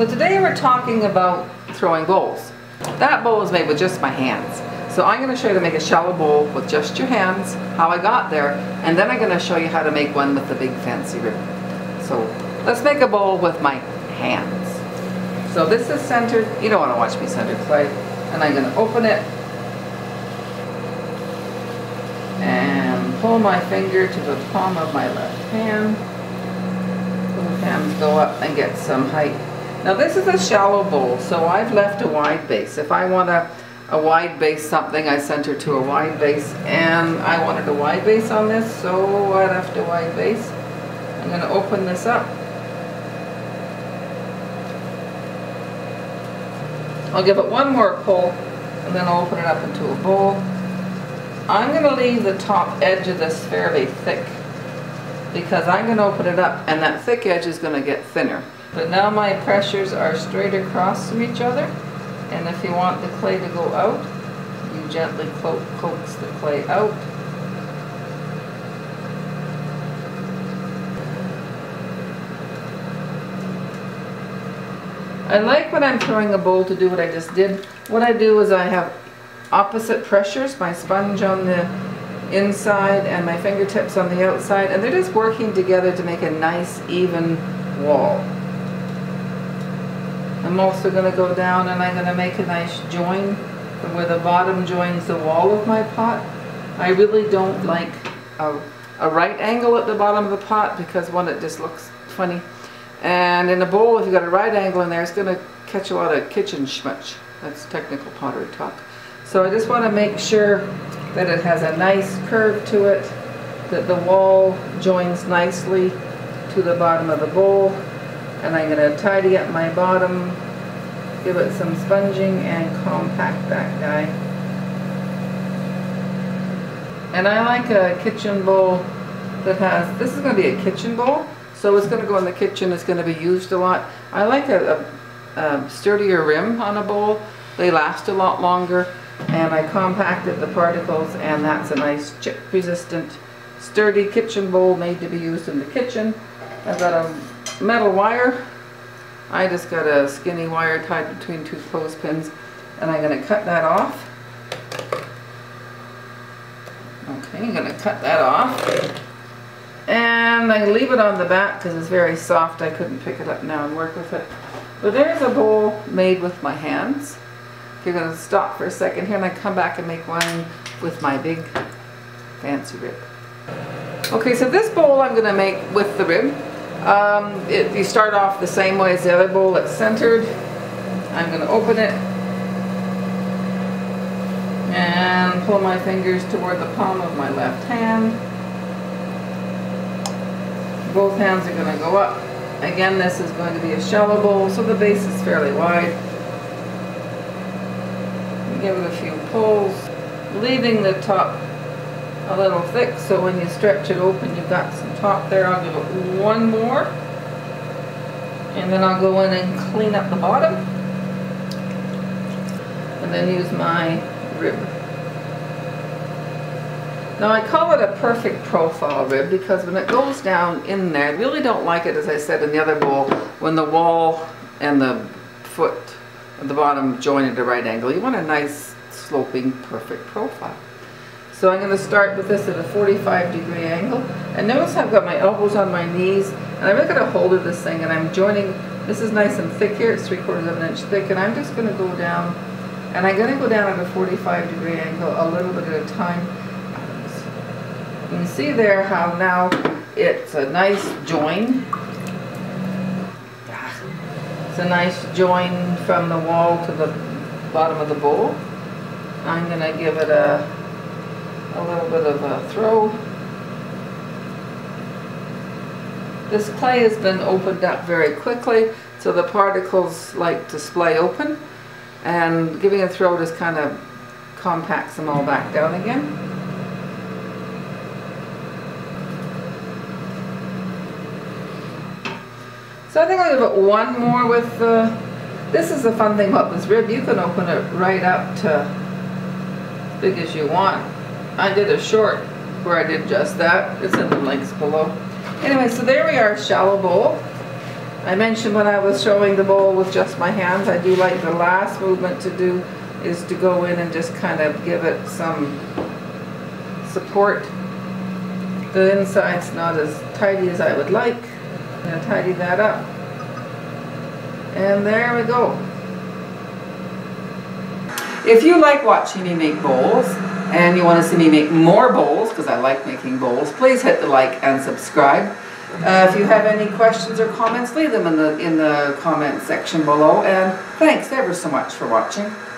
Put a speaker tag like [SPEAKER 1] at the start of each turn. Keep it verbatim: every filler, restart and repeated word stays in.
[SPEAKER 1] So today we're talking about throwing bowls. That bowl is made with just my hands. So I'm going to show you how to make a shallow bowl with just your hands, how I got there, and then I'm going to show you how to make one with the big fancy ribbon. So let's make a bowl with my hands. So this is centered. You don't want to watch me center clay. And I'm going to open it and pull my finger to the palm of my left hand. Both hands go up and get some height. Now this is a shallow bowl, so I've left a wide base. If I want a, a wide base something, I center to a wide base, and I wanted a wide base on this, so I left a wide base. I'm going to open this up. I'll give it one more pull, and then I'll open it up into a bowl. I'm going to leave the top edge of this fairly thick, because I'm going to open it up, and that thick edge is going to get thinner. But now my pressures are straight across from each other, and if you want the clay to go out, you gently co coax the clay out. I like when I'm throwing a bowl to do what I just did. What I do is I have opposite pressures, my sponge on the inside and my fingertips on the outside, and they're just working together to make a nice even wall. I'm also going to go down and I'm going to make a nice join from where the bottom joins the wall of my pot. I really don't like a, a right angle at the bottom of the pot, because one, it just looks funny. And in a bowl, if you've got a right angle in there, it's going to catch a lot of kitchen schmutz. That's technical pottery talk. So I just want to make sure that it has a nice curve to it, that the wall joins nicely to the bottom of the bowl. And I'm going to tidy up my bottom, give it some sponging, and compact that guy. And I like a kitchen bowl that has, this is going to be a kitchen bowl, so it's going to go in the kitchen, it's going to be used a lot. I like a, a, a sturdier rim on a bowl. They last a lot longer, and I compacted the particles, and that's a nice chip resistant, sturdy kitchen bowl made to be used in the kitchen. I've got a metal wire. I just got a skinny wire tied between two clothespins, and I'm going to cut that off. Okay, I'm going to cut that off. And I leave it on the back because it's very soft. I couldn't pick it up now and work with it. But there's a bowl made with my hands. You're going to stop for a second here, and I come back and make one with my big fancy rib. Okay, so this bowl I'm going to make with the rib. Um, it, you start off the same way as the other bowl. It's centered. I'm going to open it and pull my fingers toward the palm of my left hand. Both hands are going to go up. Again, this is going to be a shallow bowl, so the base is fairly wide. Give it a few pulls, leaving the top a little thick, so when you stretch it open, you've got some top there. I'll give it one more, and then I'll go in and clean up the bottom, and then use my rib. Now I call it a perfect profile rib because when it goes down in there, I really don't like it, as I said in the other bowl, when the wall and the foot at the bottom join at a right angle. You want a nice sloping perfect profile. So I'm going to start with this at a forty-five degree angle, and notice I've got my elbows on my knees, and I'm going to hold of this thing, and I'm joining. This is nice and thick here. It's three quarters of an inch thick, and I'm just going to go down, and I'm going to go down at a forty-five degree angle a little bit at a time. You can see there how now it's a nice join. It's a nice join from the wall to the bottom of the bowl. I'm going to give it a a little bit of a throw. This clay has been opened up very quickly, so the particles like to splay open, and giving a throw just kind of compacts them all back down again. So I think I'll give it one more with the, this is the fun thing about this rib, you can open it right up to as big as you want. I did a short where I did just that. It's in the links below. Anyway, so there we are, shallow bowl. I mentioned when I was showing the bowl with just my hands, I do like the last movement to do is to go in and just kind of give it some support. The inside's not as tidy as I would like. I'm going to tidy that up. And there we go. If you like watching me make bowls and you want to see me make more bowls, because I like making bowls, please hit the like and subscribe. Uh, if you have any questions or comments, leave them in the, in the comment section below. And thanks ever so much for watching.